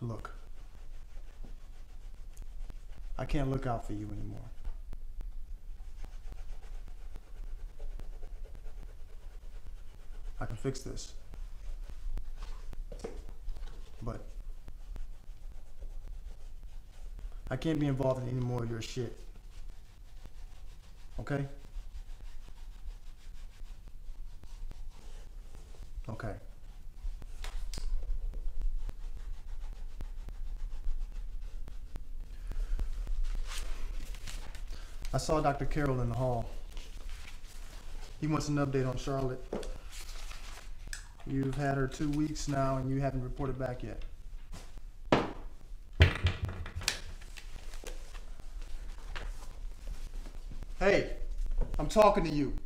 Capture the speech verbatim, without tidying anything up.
Look, I can't look out for you anymore. I can fix this. But I can't be involved in any more of your shit. Okay? Okay. I saw Doctor Carroll in the hall. He wants an update on Charlotte. You've had her two weeks now and you haven't reported back yet. Hey, I'm talking to you.